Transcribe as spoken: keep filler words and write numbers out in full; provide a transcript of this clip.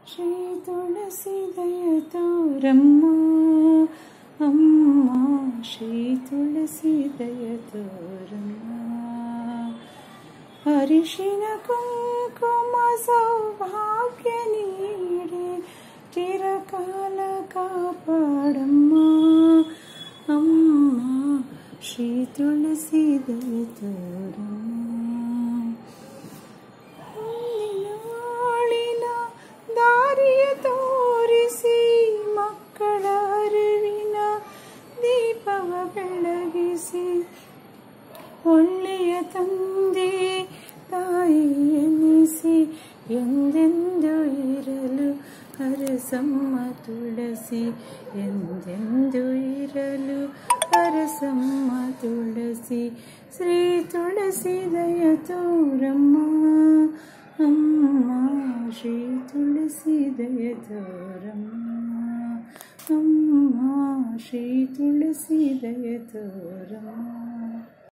ಶ್ರೀ ತುಳಸಿ ದಯತೋರಮ್ಮ ಅಮ್ಮ ಶ್ರೀ ತುಳಸಿ ದಯತೋರಮ್ಮ. ಅರಿಶಿನ ಕುಂಕುಮ ಸೌಭಾಗ್ಯ ನೀಡಿ ಚಿರಕಾಲ ಕಾಪಾಡಮ್ಮ ಅಮ್ಮ ಶ್ರೀ ತುಳಸಿ ದಯತೋರಮ್ಮ. ದಾರಿಯ ತೋರಿಸಿ ಮಕ್ಕಳ ಅರಿವಿನ ದೀಪವ ಬೆಳಗಿಸಿ ಒಳ್ಳೆಯ ತಂದೆ ತಾಯಿ ಎನಿಸಿ ಎಂದೆಂದು ಇರಲು ಹರಸಮ್ಮ ತುಳಸಿ, ಎಂದೆಂದು ಇರಲು ಹರಸಮ್ಮ ತುಳಸಿ. ಶ್ರೀ ತುಳಸಿ ದಯತೋರಮ್ಮ ಅಮ್ಮ ಶ್ರೀ ತುಳಸಿ ದಯತೋರಮ್ಮ ಅಮ್ಮ ಶ್ರೀ ತುಳಸಿ ದಯತೋರಮ್ಮ.